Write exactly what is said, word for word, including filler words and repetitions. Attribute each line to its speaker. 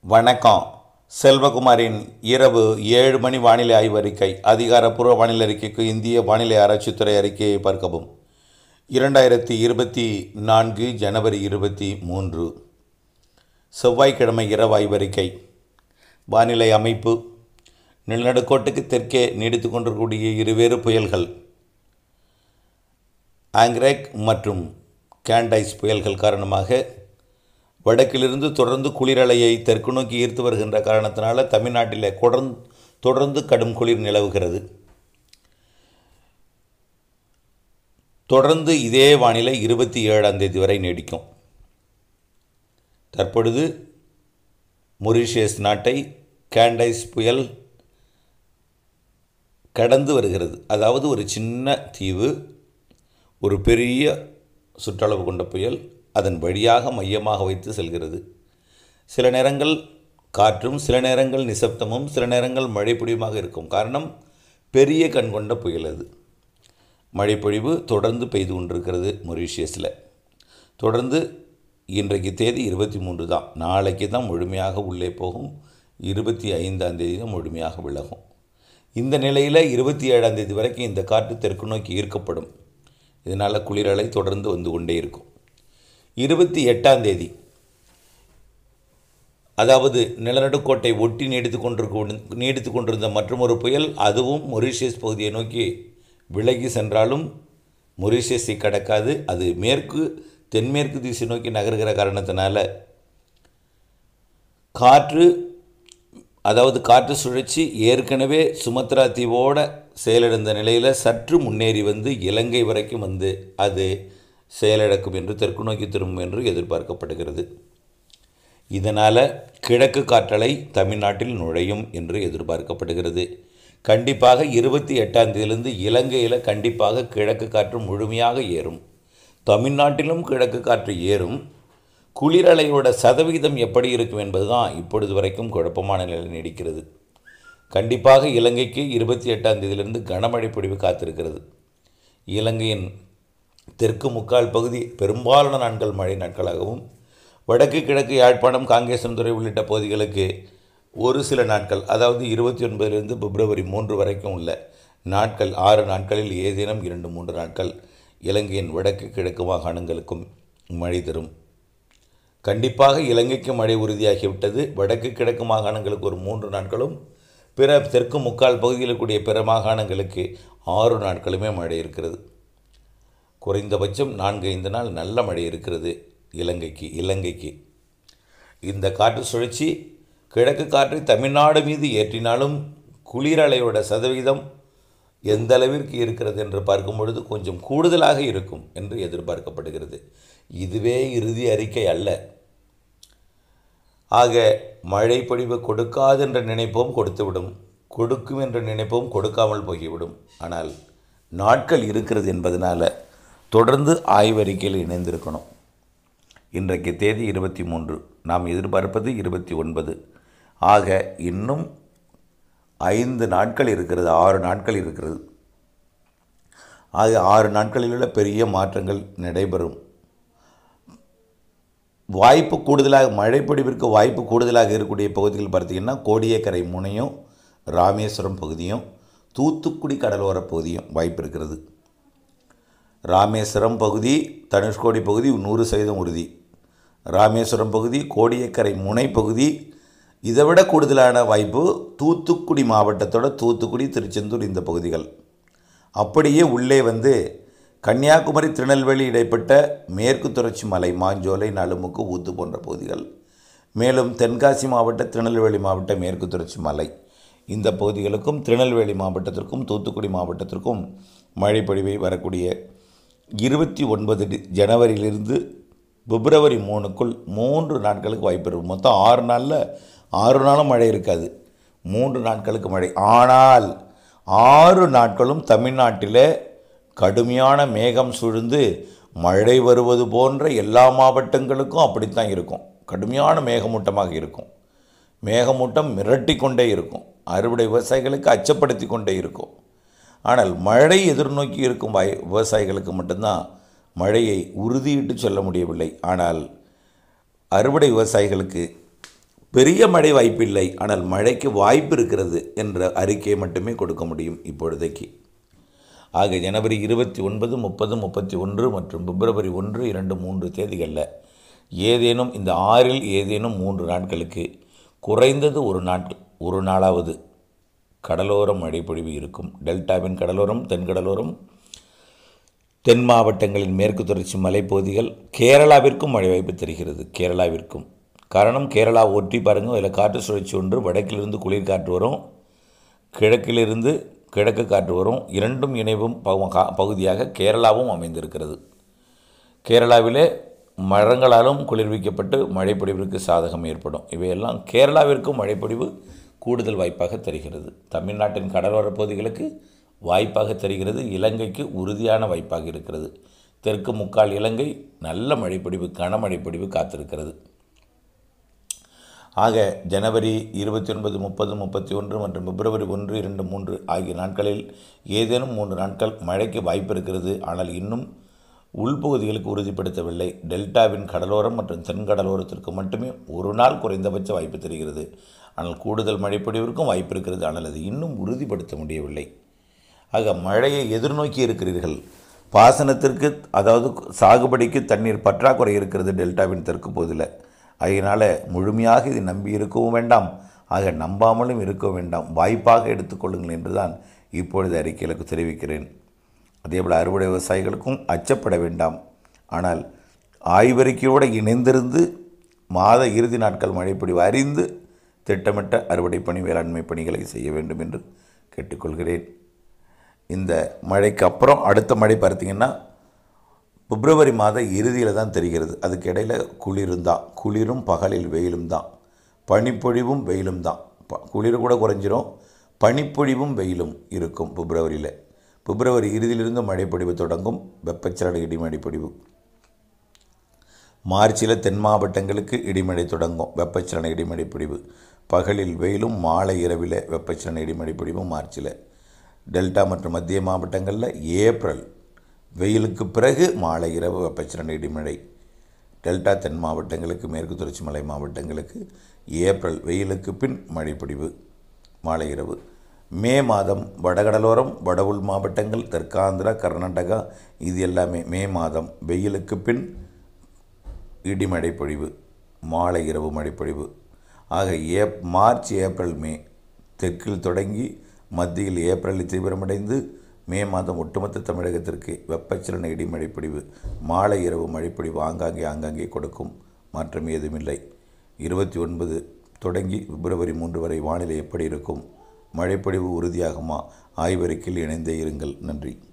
Speaker 1: வணக்கம். செல்வகுமாரின் இரவு ஏழு மணி வானிலை ஆய்வறிக்கை. அதிகாரப்பூர்வ வானிலை அறிக்கைக்கு இந்திய வானிலை ஆராய்ச்சித்துறை அறிக்கையை பார்க்கவும். இரண்டாயிரத்தி இருபத்தி நான்கு ஜனவரி இருபத்தி மூன்று செவ்வாய்க்கிழமை இரவு ஆய்வறிக்கை. வானிலை அமைப்பு: நிலநடுக்கோட்டுக்கு தெற்கே நீடித்து கொண்டிருக்கக்கூடிய இருவேறு புயல்கள் ஆங்க்ரேக் மற்றும் கேண்டைஸ் புயல்கள் காரணமாக வடக்கிலிருந்து தொடர்ந்து குளிரலையை தெற்கு நோக்கி ஈர்த்து வருகின்ற காரணத்தினால தமிழ்நாட்டில் தொடர்ந்து தொடர்ந்து கடும் குளிர் நிலவுகிறது. தொடர்ந்து இதே வானிலை இருபத்தி ஏழாம் தேதி வரை நீடிக்கும். தற்பொழுது மொரீஷியஸ் நாட்டை கேண்டைஸ் புயல் கடந்து வருகிறது. அதாவது ஒரு சின்ன தீவு, ஒரு பெரிய சுற்றளவு கொண்ட புயல் அதன் வழியாக மையமாக வைத்து செல்கிறது. சில நேரங்கள் காற்றும், சில நேரங்கள் நிசப்தமும், சில நேரங்கள் மழைப்பொழிவுமாக இருக்கும். காரணம், பெரிய கண் கொண்ட புயல் அது. மழைப்பொழிவு தொடர்ந்து பெய்து கொண்டிருக்கிறது மொரீஷியஸில். தொடர்ந்து இன்றைக்கு தேதி இருபத்தி மூன்று தான். நாளைக்கு தான் முழுமையாக உள்ளே போகும். இருபத்தி ஐந்தாம் தேதி தான் முழுமையாக விலகும். இந்த நிலையில் இருபத்தி ஏழாம் தேதி வரைக்கும் இந்த காற்று தெற்கு நோக்கி ஈர்க்கப்படும். இதனால் குளிரலை தொடர்ந்து வந்து கொண்டே இருக்கும். இருபத்தி எட்டாம் தேதி, அதாவது நிலநடுக்கோட்டை ஒட்டி நீடித்து கொண்டிருக்க நீடித்து கொண்டிருந்த மற்றொரு புயல், அதுவும் மொரீஷியஸ் பகுதியை நோக்கி விலகி சென்றாலும் மொரீஷியஸை கடக்காது. அது மேற்கு தென்மேற்கு திசை நோக்கி நகர்கிற காரணத்தினால காற்று, அதாவது காற்று சுழற்சி ஏற்கனவே சுமத்ரா தீவோடு செயலிழந்த நிலையில் சற்று முன்னேறி வந்து இலங்கை வரைக்கும் வந்து அது செயலிழக்கும் என்று தெற்கு நோக்கி திரும்பும் என்று எதிர்பார்க்கப்படுகிறது. இதனால் கிழக்கு காற்றலை தமிழ்நாட்டில் நுழையும் என்று எதிர்பார்க்கப்படுகிறது. கண்டிப்பாக இருபத்தி எட்டாம் தேதியிலிருந்து இலங்கையில் கண்டிப்பாக கிழக்கு காற்று முழுமையாக ஏறும். தமிழ்நாட்டிலும் கிழக்கு காற்று ஏறும். குளிரலையோட சதவிகிதம் எப்படி இருக்கும் என்பது தான் இப்பொழுது வரைக்கும் குழப்பமான நிலை நீடிக்கிறது. கண்டிப்பாக இலங்கைக்கு இருபத்தி எட்டாம் தேதியிலிருந்து கனமழை பொழிவு காத்திருக்கிறது. இலங்கையின் தெற்கு முக்கால் பகுதி பெரும்பாலான நாட்கள் மழை நாட்களாகவும், வடக்கு கிழக்கு யாழ்ப்பாணம், காங்கேசன்துறை உள்ளிட்ட பகுதிகளுக்கு ஒரு சில நாட்கள், அதாவது இருபத்தி ஒன்பதிலிருந்து பிப்ரவரி மூன்று வரைக்கும் உள்ள நாட்கள், ஆறு நாட்களில் ஏதேனும் இரண்டு மூன்று நாட்கள் இலங்கையின் வடக்கு கிழக்கு மாகாணங்களுக்கும் மழை தரும். கண்டிப்பாக இலங்கைக்கு மழை உறுதியாகிவிட்டது. வடக்கு கிழக்கு மாகாணங்களுக்கு ஒரு மூன்று நாட்களும், பிற தெற்கு முக்கால் பகுதியில் கூடிய பிற மாகாணங்களுக்கு ஆறு நாட்களுமே மழை இருக்கிறது. குறைந்தபட்சம் நான்கு ஐந்து நாள் நல்ல மழை இருக்கிறது இலங்கைக்கு. இலங்கைக்கு இந்த காற்று சுழற்சி கிழக்கு காற்றை தமிழ்நாடு மீது ஏற்றினாலும் குளிரலையோட சதவீதம் எந்த அளவிற்கு இருக்கிறது என்று பார்க்கும் பொழுது கொஞ்சம் கூடுதலாக இருக்கும் என்று எதிர்பார்க்கப்படுகிறது. இதுவே இறுதி அறிக்கை அல்ல. ஆக மழை பொழிவு கொடுக்காது என்ற நினைப்போம் கொடுத்துவிடும், கொடுக்கும் என்ற நினைப்போம் கொடுக்காமல் போய்விடும். ஆனால் நாட்கள் இருக்கிறது என்பதனால் தொடர்ந்து ஆய்வறிக்கையில் இணைந்திருக்கணும். இன்றைக்கு தேதி இருபத்தி மூன்று, நாம் எதிர்பார்ப்பது இருபத்தி ஒன்பது. ஆக இன்னும் ஐந்து நாட்கள் இருக்கிறது, ஆறு நாட்கள் இருக்கிறது. ஆக ஆறு நாட்களில் உள்ள பெரிய மாற்றங்கள் நடைபெறும். வாய்ப்பு கூடுதலாக, மழைப்பொழிவிற்கு வாய்ப்பு கூடுதலாக இருக்கக்கூடிய பகுதிகள் பார்த்திங்கன்னா கோடியக்கரை முனையும், ராமேஸ்வரம் பகுதியும், தூத்துக்குடி கடலோர பகுதியும் வாய்ப்பு இருக்கிறது. ராமேஸ்வரம் பகுதி, தனுஷ்கோடி பகுதி நூறு சதவீதம் உறுதி. ராமேஸ்வரம் பகுதி, கோடியக்கரை முனை பகுதி, இதை விட கூடுதலான வாய்ப்பு தூத்துக்குடி மாவட்டத்தோட தூத்துக்குடி, திருச்செந்தூர் இந்த பகுதிகள். அப்படியே உள்ளே வந்து கன்னியாகுமரி, திருநெல்வேலி இடைப்பட்ட மேற்கு தொடர்ச்சி மலை, மாஞ்சோலை, நலுமுக்கு, ஊத்து போன்ற பகுதிகள். மேலும் தென்காசி மாவட்ட, திருநெல்வேலி மாவட்ட மேற்கு தொடர்ச்சி மலை இந்த பகுதிகளுக்கும், திருநெல்வேலி மாவட்டத்திற்கும் தூத்துக்குடி மாவட்டத்திற்கும் மழை பொழிவை வரக்கூடிய இருபத்தி ஒன்பது ஜனவரியிலிருந்து பிப்ரவரி மூணுக்குள் மூன்று நாட்களுக்கு வாய்ப்பு இருக்கும். மொத்தம் ஆறு நாளில் ஆறு நாளும் மழை இருக்காது, மூன்று நாட்களுக்கு மழை. ஆனால் ஆறு நாட்களும் தமிழ்நாட்டில் கடுமையான மேகம் சூழ்ந்து மழை வருவது போன்ற எல்லா மாவட்டங்களுக்கும் அப்படித்தான் இருக்கும். கடுமையான மேகமூட்டமாக இருக்கும். மேகமூட்டம் மிரட்டி கொண்டே இருக்கும். அறுவடை விவசாயிகளுக்கு அச்சப்படுத்தி கொண்டே இருக்கும். ஆனால் மழை எதிர்நோக்கி இருக்கும் வாய் விவசாயிகளுக்கு மட்டும்தான் மழையை உறுதியிட்டு சொல்ல முடியவில்லை. ஆனால் அறுவடை விவசாயிகளுக்கு பெரிய மழை வாய்ப்பில்லை, ஆனால் மழைக்கு வாய்ப்பு இருக்கிறது என்ற அறிக்கையை மட்டுமே கொடுக்க முடியும் இப்பொழுதைக்கு. ஆக ஜனவரி இருபத்தி ஒன்பது முப்பது முப்பத்தி ஒன்று மற்றும் பிப்ரவரி ஒன்று இரண்டு மூன்று தேதிகளில் ஏதேனும் இந்த ஆறில் ஏதேனும் மூன்று நாட்களுக்கு குறைந்தது ஒரு நாட்கள் ஒரு நாளாவது கடலோரம் மழைப்பொழிவு இருக்கும். டெல்டாவின் கடலோரம், தென்கடலோரம், தென் மாவட்டங்களின் மேற்கு தொடர்ச்சி மலைப்பகுதிகள், கேரளாவிற்கும் மழை வாய்ப்பு தெரிகிறது. கேரளாவிற்கும் காரணம், கேரளா ஒட்டி பாருங்கள், அதில் காற்று சுழற்சி ஒன்று வடக்கிலிருந்து குளிர் காற்று வரும், கிழக்கிலிருந்து கிழக்கு காற்று வரும். இரண்டும் இணைவும் பகுதியாக கேரளாவும் அமைந்திருக்கிறது. கேரளாவிலே மரங்களாலும் குளிர்விக்கப்பட்டு மழைப்பொழிவிற்கு சாதகம் ஏற்படும். இவையெல்லாம் கேரளாவிற்கும் மழைப்பொழிவு கூடுதல் வாய்ப்பாக தெரிகிறது. தமிழ்நாட்டின் கடலோர பகுதிகளுக்கு வாய்ப்பாக தெரிகிறது. இலங்கைக்கு உறுதியான வாய்ப்பாக இருக்கிறது. தெற்கு முக்கால் இலங்கை நல்ல மழைப்பொழிவு, கனமழைப்பொழிவு காத்திருக்கிறது. ஆக ஜனவரி இருபத்தி ஒன்பது முப்பது முப்பத்தி ஒன்று மற்றும் பிப்ரவரி ஒன்று இரண்டு மூன்று ஆகிய நாட்களில் ஏதேனும் மூன்று நாட்கள் மழைக்கு வாய்ப்பு இருக்கிறது. ஆனால் இன்னும் உள்பகுதிகளுக்கு உறுதிப்படுத்தவில்லை. டெல்டாவின் கடலோரம் மற்றும் தென்கடலோரத்திற்கு மட்டுமே ஒரு நாள் குறைந்தபட்ச வாய்ப்பு தெரிகிறது. ஆனால் கூடுதல் மழைப்பொழிவிற்கும் வாய்ப்பு இருக்கிறது. ஆனால் அது இன்னும் உறுதிப்படுத்த முடியவில்லை. ஆக மழையை எதிர்நோக்கி இருக்கிறீர்கள். பாசனத்திற்கு, அதாவது சாகுபடிக்கு தண்ணீர் பற்றாக்குறை இருக்கிறது டெல்டாவின் தெற்கு பகுதியில். அதனால் முழுமையாக இதை நம்பி இருக்கவும் வேண்டாம், ஆக நம்பாமலும் இருக்க வேண்டாம், வாய்ப்பாக எடுத்துக்கொள்ளுங்கள் என்று தான் இப்பொழுது அறிக்கைகளுக்கு தெரிவிக்கிறேன். அதேபோல் அறுவடை விவசாயிகளுக்கும் அச்சப்பட வேண்டாம். ஆனால் ஆய்வறிக்கையோடு இணைந்திருந்து மாத இறுதி நாட்கள் மழைப்பொழிவு அறிந்து திட்டமிட்ட அறுவடை பணி, வேளாண்மை பணிகளை செய்ய வேண்டும் என்று கேட்டுக்கொள்கிறேன். இந்த மழைக்கு அப்புறம் அடுத்த மழை பார்த்திங்கன்னா பிப்ரவரி மாத இறுதியில் தான் தெரிகிறது. அதுக்கு இடையில் குளிரும் தான், குளிரும் பகலில் வெயிலும் தான், பனிப்பொழிவும் வெயிலும் தான். குளிர் கூட குறைஞ்சிரும், பனிப்பொழிவும் வெயிலும் இருக்கும் பிப்ரவரியில். பிப்ரவரி இறுதியிலிருந்து மழைப்பொழிவு தொடங்கும். வெப்பச்சலன இடிமழை பொழிவு. மார்ச்சில் தென் மாவட்டங்களுக்கு இடிமழை தொடங்கும். வெப்பச்சலன இடிமழை பொழிவு. பகலில் வெயிலும், மாலை இரவில் வெப்பச்சலன இடிமழை பொழிவும் மார்ச்சில். டெல்டா மற்றும் மத்திய மாவட்டங்களில் ஏப்ரல் வெயிலுக்கு பிறகு மாலை இரவு வெப்பச்சலன இடிமழை. டெல்டா தென் மாவட்டங்களுக்கு, மேற்கு தொடர்ச்சி மலை மாவட்டங்களுக்கு ஏப்ரல் வெயிலுக்கு பின் மழைப்பொழிவு மாலை இரவு. மே மாதம் வடகடலோரம், வட உள் மாவட்டங்கள், தெற்காந்திரா, கர்நாடகா இது எல்லாமே மே மாதம் வெயிலுக்கு பின் இடிமழை பொழிவு, மாலை இரவு மழைப்பொழிவு. ஆக ஏப் மார்ச் ஏப்ரல் மே தெற்கில் தொடங்கி மத்தியில் ஏப்ரலில் தீவிரமடைந்து மே மாதம் ஒட்டுமொத்த தமிழகத்திற்கு வெப்பச்சலன இடிமழை பொழிவு, மாலை இரவு மழைப்பொழிவு ஆங்காங்கே ஆங்காங்கே கொடுக்கும். மாற்றம் ஏதுமில்லை. இருபத்தி ஒன்பது தொடங்கி பிப்ரவரி மூன்று வரை வானிலை எப்படி இருக்கும், மழைப்பொழிவு உறுதியாகுமா? ஆய்வறிக்கையில் இணைந்தே இருங்கள். நன்றி.